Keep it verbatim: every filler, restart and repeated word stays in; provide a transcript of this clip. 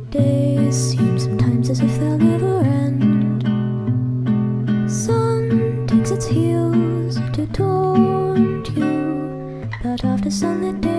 Days seem sometimes as if they'll never end. Sun takes its heels to taunt you, but after sunlit days